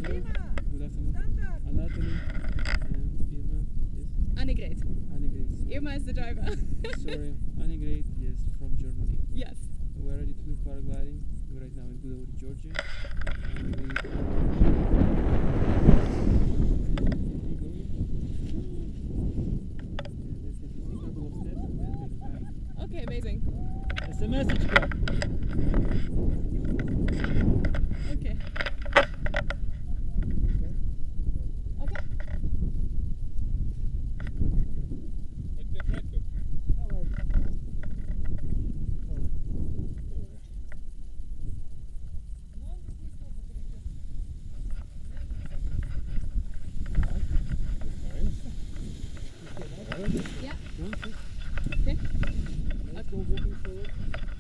Hello. Good afternoon. Anatoly. Irma. Yes. Annegret. Annegret. Irma is the driver. Sorry. Annegret. Yes, from Germany. Yes. We're ready to do paragliding. We're right now in Godavari, Georgia. And we keep going. Let's take a couple of steps and then take five. Okay, amazing. SMS-очка. Okay. Okay. Yeah. Okay. Let's go walking forward.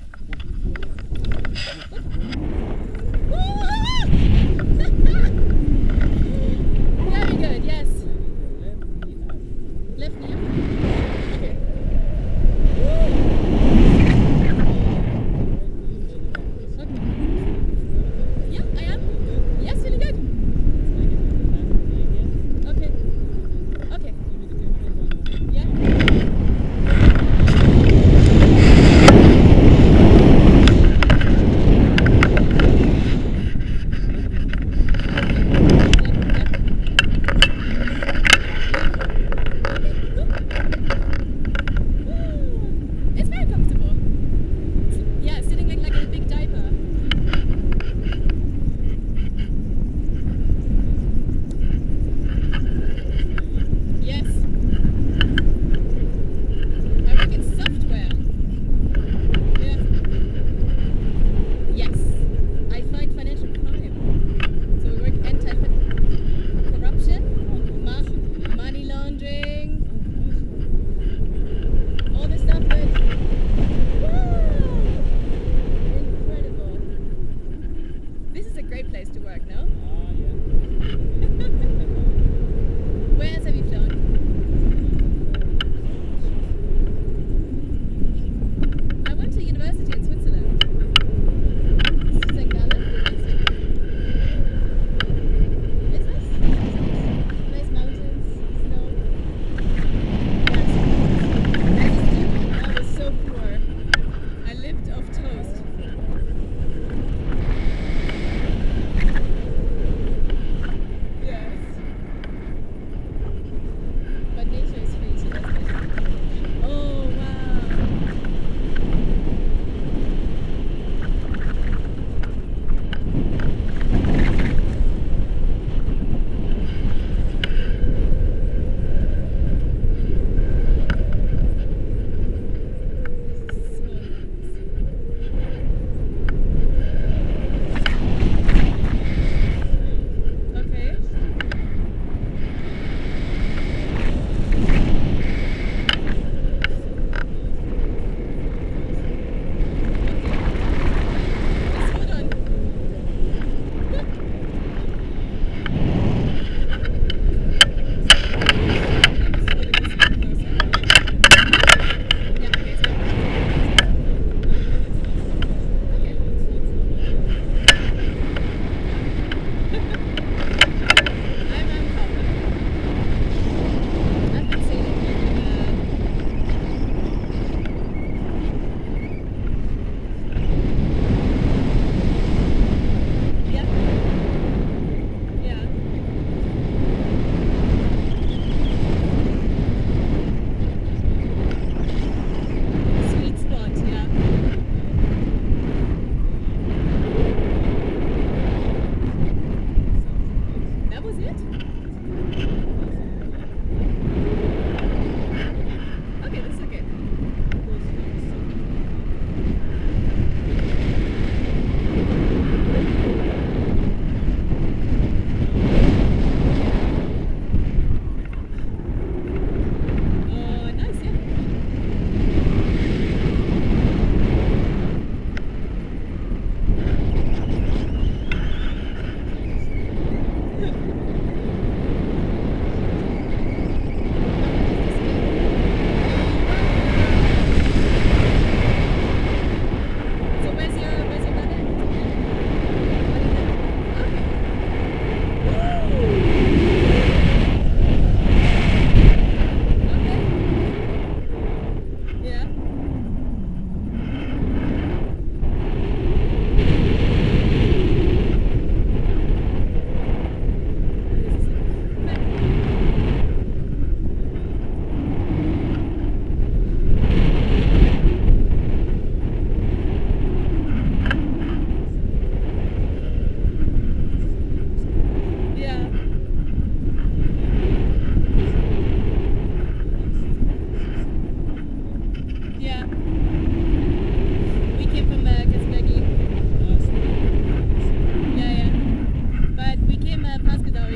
Very good, yes. Left knee up. Left knee up. Okay. Okay. Yeah, I am. Yes, feeling good. Okay. Okay. Yeah. It's very comfortable. Yeah, sitting like a big diaper. Yes. I work in software. Yeah. Yes. I fight financial crime. So we work anti-corruption, money laundering, all this stuff that... Wow! Incredible. This is a great place to work, no? Where else have you flown? I went to university in Switzerland. St. Gallen. Is this? Nice mountains, snow. Yes. I was so poor. I lived off toast. Yes.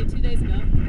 graduated 2 days ago.